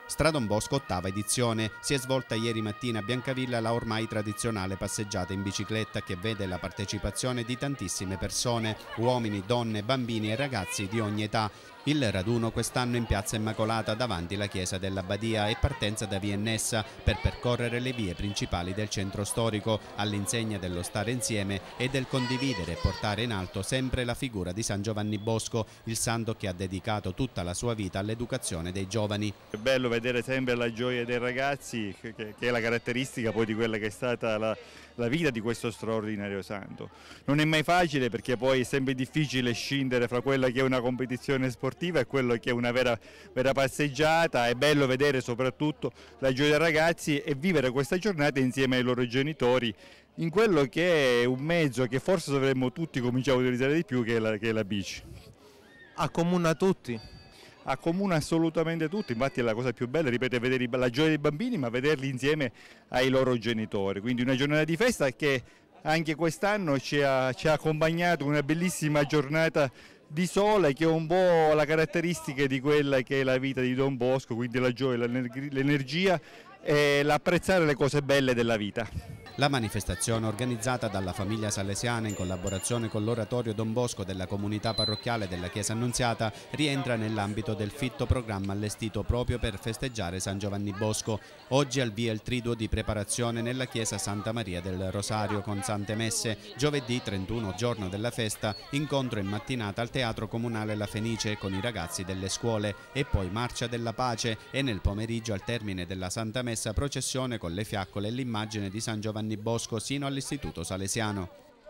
Stra Don Bosco, ottava edizione. Si è svolta ieri mattina a Biancavilla la ormai tradizionale passeggiata in bicicletta che vede la partecipazione di tantissime persone, uomini, donne, bambini e ragazzi di ogni età. Il raduno quest'anno in piazza Immacolata davanti alla chiesa dell'Abbadia e partenza da via Ennessa per percorrere le vie principali del centro storico all'insegna dello stare insieme e del condividere e portare in alto sempre la figura di San Giovanni Bosco, il santo che ha dedicato tutta la sua vita all'educazione dei giovani. È bello vedere sempre la gioia dei ragazzi, che è la caratteristica poi di quella che è stata la vita di questo straordinario santo. Non è mai facile perché poi è sempre difficile scindere fra quella che è una competizione sportiva e quello che è una vera passeggiata. È bello vedere soprattutto la gioia dei ragazzi e vivere questa giornata insieme ai loro genitori in quello che è un mezzo che forse dovremmo tutti cominciare a utilizzare di più, che è la bici. Accomuna tutti? Accomuna assolutamente tutti, infatti è la cosa più bella, ripeto, è vedere la gioia dei bambini ma vederli insieme ai loro genitori, quindi una giornata di festa che anche quest'anno ci ha accompagnato una bellissima giornata di sole che è un po' la caratteristica di quella che è la vita di Don Bosco, quindi la gioia, l'energia e l'apprezzare le cose belle della vita. La manifestazione organizzata dalla famiglia salesiana in collaborazione con l'oratorio Don Bosco della comunità parrocchiale della Chiesa Annunziata rientra nell'ambito del fitto programma allestito proprio per festeggiare San Giovanni Bosco. Oggi al via il triduo di preparazione nella chiesa Santa Maria del Rosario con Sante Messe. Giovedì 31, giorno della festa, incontro in mattinata al Teatro Comunale La Fenice con i ragazzi delle scuole e poi Marcia della Pace e nel pomeriggio al termine della Santa Messa processione con le fiaccole e l'immagine di San Giovanni Bosco sino all'Istituto Salesiano.